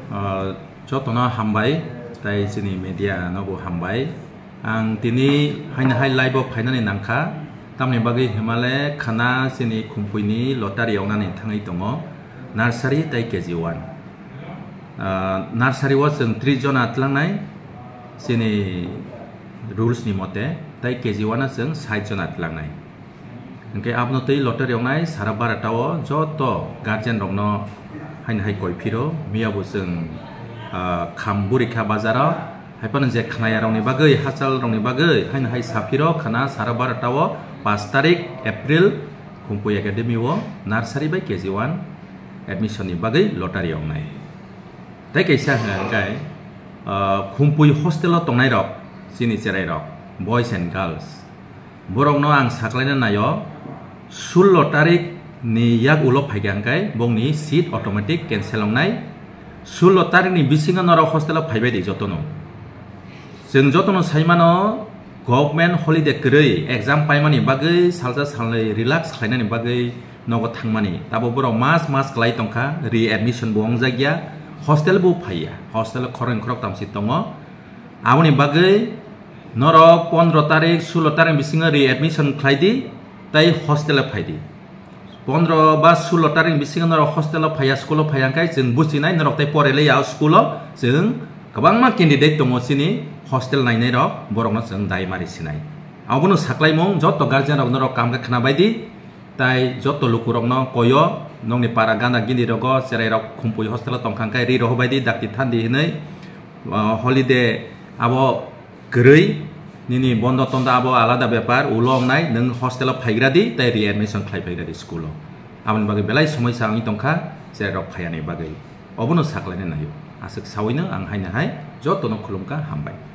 Jotono hambai tai sini media nobo hambai ang tini haina hai live of haina ni nangka tamni bagi himale khana sini kumpuni lotari yawnani thangai tongo nursery tai KG1 nursery was जों 3 jon atlangnai sini rules ni mote tai KG1 जों 7 jon atlangnai engke abno tei lotari yawnai sara baratao joto guardian rokno haina hai koipiro miabo जों Kamburika bazaro haipon je khnaya rongni bagai hachal rongni bagai haina hai sapiro khana sara baratao 5 tarik April Khumpuy Academy wo nursery by KG1 admission ni bagai lotari yawnai tai kaisa hangkai Khumpuy hostel tongnai rok sini cherai rok boys and girls borokno ang saklaina nayo sul lotari ni yak ulo phaigyangkai bongni seat automatic cancel ongnai sul lotari ni bisinga nora hostel phaibai de jotono जों jotono saimano government holiday krei exam paimani bagai salja salnai relax khlainani bagai nogo thangmani tabo borok mas klai tongkha readmission bo ongjagya hostel bo phaiya hostel khoreng khorok tamsi tongo aboni bagai norok 15 tarik 16 tarik bisinga readmission khlaidi tai hostel phaidi 15 ba 16 tarik bisinga norok hostel phaya school phayangkai जों businai norok tai porele ya school जों kabangma candidate tongo sini hostel nainai rok borokno जों dai mari sinai abono saklaimong joto guardian rok norok kam khana baidi tai joto lukurokno koyo nongni para ganda gindi rogo cherai rok Khumpuy hostel tongkhangkai ri roho baidi dakti thandi hinai holiday abo grei nini bondo tonda abo alada byapar ulong nai nang hostel phaigradi tai readmission khlai phaigradi school aboni bagai belai somoi sangi tongkha cherai rok phayani bagai obono saklainai nayo asuk sawino ang haina hai joto no khulumka hambai